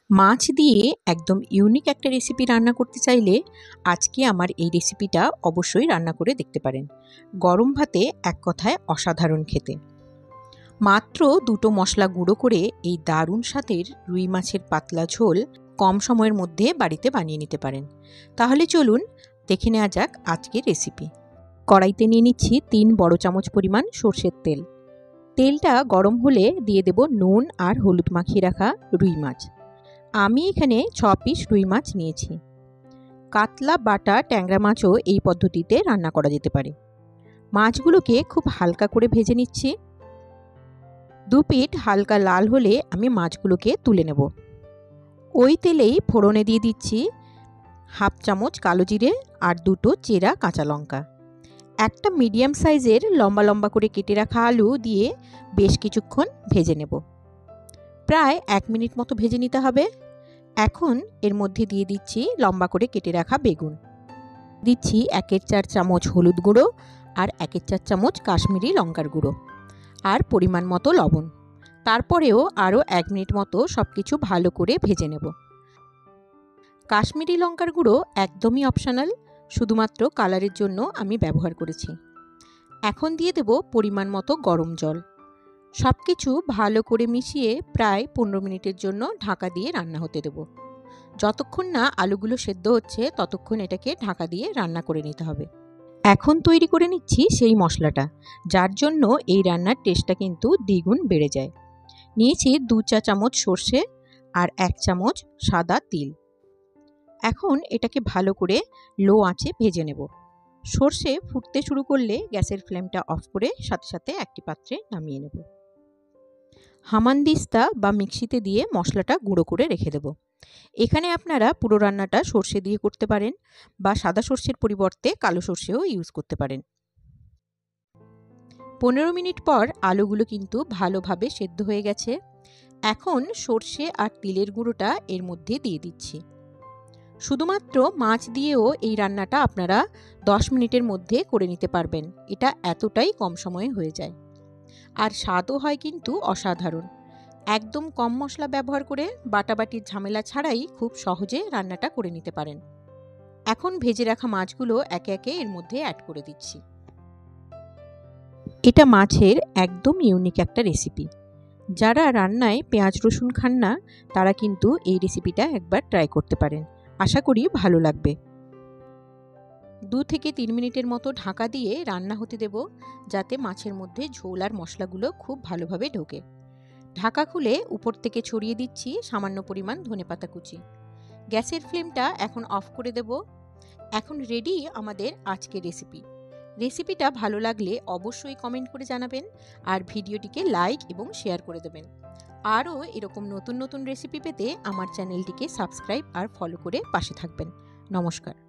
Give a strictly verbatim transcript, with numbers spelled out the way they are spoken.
মাছ দিয়ে একদম ইউনিক একটা রেসিপি রান্না করতে চাইলে আজকে আমার এই রেসিপিটা অবশ্যই রান্না করে দেখতে পারেন। গরম ভাতে এক কথায় অসাধারণ খেতে। মাত্র দুটো মশলা গুঁড়ো করে এই দারুণ স্বাদের রুই মাছের পাতলা ঝোল কম সময়ের মধ্যে বাড়িতে বানিয়ে নিতে পারেন। তাহলে চলুন দেখে নেওয়া যাক আজকের রেসিপি। কড়াইতে নিয়ে নিচ্ছি তিন বড় চামচ পরিমাণ সর্ষের তেল। তেলটা গরম হলে দিয়ে দেব নুন আর হলুদ মাখিয়ে রাখা রুই মাছ। আমি এখানে ছ পিস রুই মাছ নিয়েছি। কাতলা বাটা ট্যাংরা মাছও এই পদ্ধতিতে রান্না করা যেতে পারে। মাছগুলোকে খুব হালকা করে ভেজে নিচ্ছি। দু পিঠ হালকা লাল হলে আমি মাছগুলোকে তুলে নেব। ওই তেলেই ফোড়নে দিয়ে দিচ্ছি হাফ চামচ কালো জিরে আর দুটো চেরা কাঁচা লঙ্কা। একটা মিডিয়াম সাইজের লম্বা লম্বা করে কেটে রাখা আলু দিয়ে বেশ কিছুক্ষণ ভেজে নেব। প্রায় এক মিনিট মতো ভেজে নিতে হবে। এখন এর মধ্যে দিয়ে দিচ্ছি লম্বা করে কেটে রাখা বেগুন, দিচ্ছি একের চার চামচ হলুদ গুঁড়ো আর একের চার চামচ কাশ্মীরি লঙ্কার গুঁড়ো আর পরিমাণ মতো লবণ। তারপরেও আরও এক মিনিট মতো সব কিছু ভালো করে ভেজে নেব। কাশ্মীরি লঙ্কার গুঁড়ো একদমই অপশনাল, শুধুমাত্র কালারের জন্য আমি ব্যবহার করেছি। এখন দিয়ে দেব পরিমাণ মতো গরম জল। সব কিছু ভালো করে মিশিয়ে প্রায় পনেরো মিনিটের জন্য ঢাকা দিয়ে রান্না হতে দেব। যতক্ষণ না আলুগুলো সেদ্ধ হচ্ছে ততক্ষণ এটাকে ঢাকা দিয়ে রান্না করে নিতে হবে। এখন তৈরি করে নিচ্ছি সেই মশলাটা, যার জন্য এই রান্নার টেস্টটা কিন্তু দ্বিগুণ বেড়ে যায়। নিয়েছি দু চা চামচ সর্ষে আর এক চামচ সাদা তিল। এখন এটাকে ভালো করে লো আঁচে ভেজে নেব। সর্ষে ফুটতে শুরু করলে গ্যাসের ফ্লেমটা অফ করে সাথে সাথে একটি পাত্রে নামিয়ে নেব। হামানদিস্তা বা মিক্সিতে দিয়ে মশলাটা গুঁড়ো করে রেখে দেব। এখানে আপনারা পুরো রান্নাটা সর্ষে দিয়ে করতে পারেন বা সাদা সর্ষের পরিবর্তে কালো সর্ষেও ইউজ করতে পারেন। পনেরো মিনিট পর আলুগুলো কিন্তু ভালোভাবে সেদ্ধ হয়ে গেছে। এখন সর্ষে আর তিলের গুঁড়োটা এর মধ্যে দিয়ে দিচ্ছি। শুধুমাত্র মাছ দিয়েও এই রান্নাটা আপনারা দশ মিনিটের মধ্যে করে নিতে পারবেন। এটা এতটাই কম সময়ে হয়ে যায়, আর স্বাদও হয় কিন্তু অসাধারণ। একদম কম মশলা ব্যবহার করে বাটাবাটির ঝামেলা ছাড়াই খুব সহজে রান্নাটা করে নিতে পারেন। এখন ভেজে রাখা মাছগুলো একে একে এর মধ্যে অ্যাড করে দিচ্ছি। এটা মাছের একদম ইউনিক একটা রেসিপি। যারা রান্নায় পেঁয়াজ রসুন খান না তারা কিন্তু এই রেসিপিটা একবার ট্রাই করতে পারেন। আশা করি ভালো লাগবে। দু থেকে তিন মিনিটের মতো ঢাকা দিয়ে রান্না হতে দেব, যাতে মাছের মধ্যে ঝোল আর মশলাগুলো খুব ভালোভাবে ঢোকে। ঢাকা খুলে উপর থেকে ছড়িয়ে দিচ্ছি সামান্য পরিমাণ ধনেপাতা কুচি। গ্যাসের ফ্লেমটা এখন অফ করে দেব। এখন রেডি আমাদের আজকের রেসিপি। রেসিপিটা ভালো লাগলে অবশ্যই কমেন্ট করে জানাবেন আর ভিডিওটিকে লাইক এবং শেয়ার করে দেবেন। আরও এরকম নতুন নতুন রেসিপি পেতে আমার চ্যানেলটিকে সাবস্ক্রাইব আর ফলো করে পাশে থাকবেন। নমস্কার।